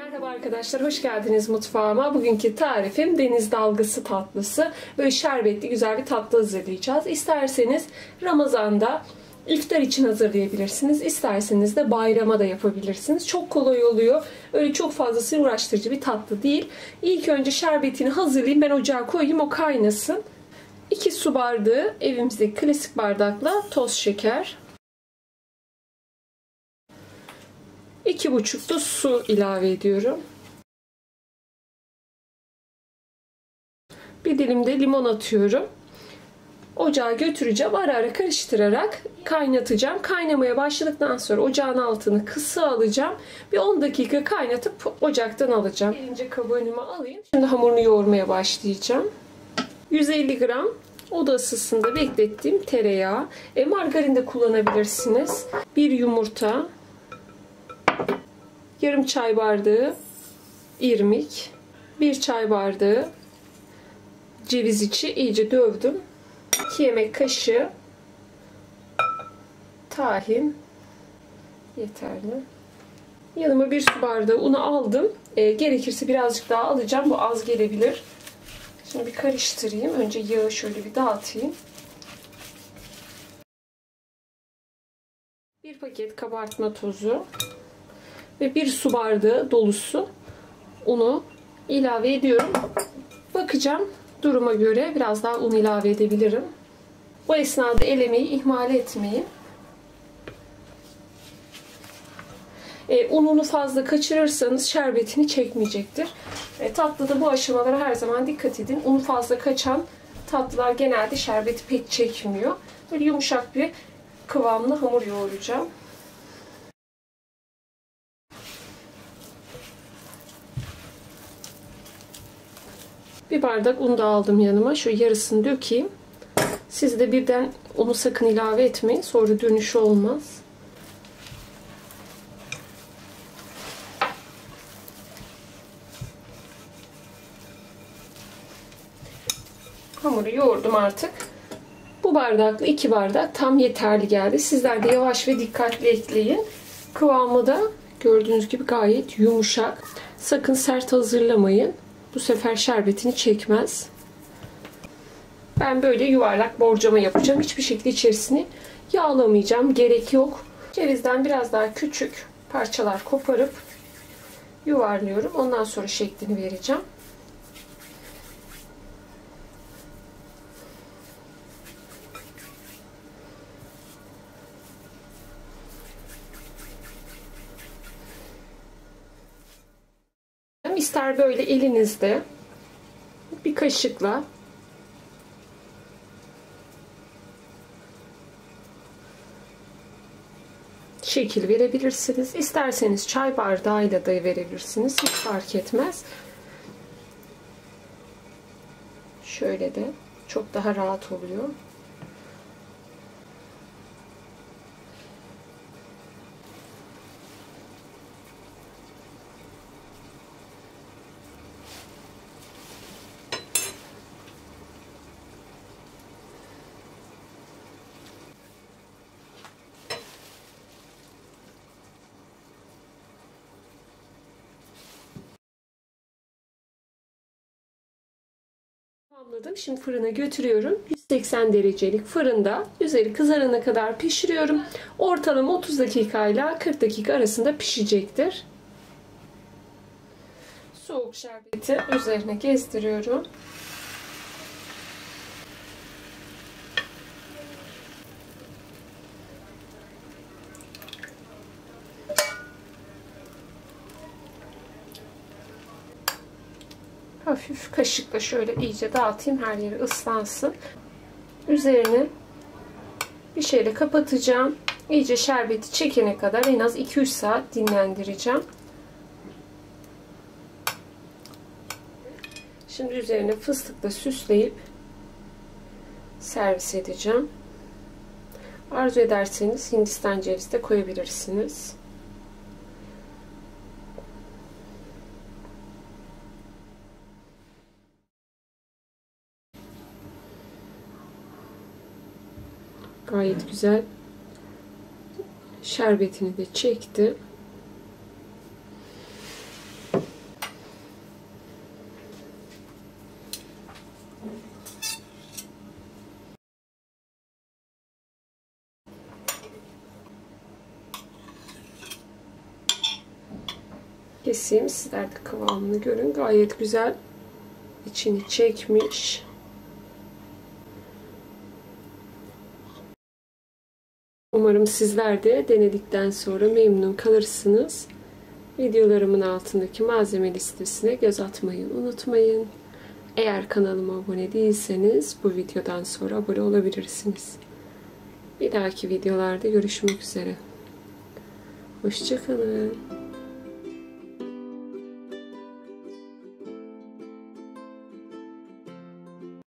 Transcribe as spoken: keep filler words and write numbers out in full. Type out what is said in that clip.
Merhaba arkadaşlar, hoş geldiniz mutfağıma. Bugünkü tarifim deniz dalgası tatlısı. Böyle şerbetli güzel bir tatlı hazırlayacağız. İsterseniz Ramazan'da iftar için hazırlayabilirsiniz. İsterseniz de bayrama da yapabilirsiniz. Çok kolay oluyor. Öyle çok fazlası uğraştırıcı bir tatlı değil. İlk önce şerbetini hazırlayayım. Ben ocağa koyayım, o kaynasın. iki su bardağı evimizdeki klasik bardakla toz şeker. iki buçuk da su ilave ediyorum. Bir dilim de limon atıyorum. Ocağa götüreceğim. Ara ara karıştırarak kaynatacağım. Kaynamaya başladıktan sonra ocağın altını kısa alacağım. Bir on dakika kaynatıp ocaktan alacağım. Gelince kabı önüme alayım. Şimdi hamurunu yoğurmaya başlayacağım. yüz elli gram oda ısısında beklettiğim tereyağı. E, margarin de kullanabilirsiniz. Bir yumurta. Yarım çay bardağı irmik. Bir çay bardağı ceviz içi iyice dövdüm. iki yemek kaşığı tahin. Yeterli. Yanıma bir su bardağı unu aldım. E, gerekirse birazcık daha alacağım. Bu az gelebilir. Şimdi bir karıştırayım. Önce yağı şöyle bir dağıtayım. Bir paket kabartma tozu ve bir su bardağı dolusu unu ilave ediyorum. Bakacağım, duruma göre biraz daha un ilave edebilirim. Bu esnada elemeyi ihmal etmeyin. E, ununu fazla kaçırırsanız şerbetini çekmeyecektir. E, tatlıda bu aşamalara her zaman dikkat edin. Unu fazla kaçan tatlılar genelde şerbeti pek çekmiyor. Böyle yumuşak bir kıvamlı hamur yoğuracağım. Bir bardak un da aldım yanıma. Şu yarısını dökeyim. Siz de birden unu sakın ilave etmeyin. Sonra dönüşü olmaz. Hamuru yoğurdum artık. Bu bardakla iki bardak tam yeterli geldi. Sizler de yavaş ve dikkatli ekleyin. Kıvamı da gördüğünüz gibi gayet yumuşak. Sakın sert hazırlamayın. Bu sefer şerbetini çekmez. Ben böyle yuvarlak borcama yapacağım. Hiçbir şekilde içerisini yağlamayacağım. Gerek yok. Cevizden biraz daha küçük parçalar koparıp yuvarlıyorum. Ondan sonra şeklini vereceğim. İster böyle elinizde bir kaşıkla şekil verebilirsiniz. İsterseniz çay bardağıyla da verebilirsiniz. Hiç fark etmez. Şöyle de çok daha rahat oluyor. Tamamladım. Şimdi fırına götürüyorum. yüz seksen derecelik fırında üzeri kızarana kadar pişiriyorum. Ortalama otuz dakika ile kırk dakika arasında pişecektir. Soğuk şerbeti üzerine gezdiriyorum. Hafif kaşıkla şöyle iyice dağıtayım. Her yeri ıslansın. Üzerini bir şeyle kapatacağım. İyice şerbeti çekene kadar en az iki üç saat dinlendireceğim. Şimdi üzerine fıstıkla süsleyip servis edeceğim. Arzu ederseniz Hindistan cevizi de koyabilirsiniz. Gayet güzel şerbetini de çekti. keseyim. Sizler de kıvamını görün. Gayet güzel içini çekmiş. Umarım sizler de denedikten sonra memnun kalırsınız. Videolarımın altındaki malzeme listesine göz atmayı unutmayın. Eğer kanalıma abone değilseniz bu videodan sonra abone olabilirsiniz. Bir dahaki videolarda görüşmek üzere. Hoşça kalın.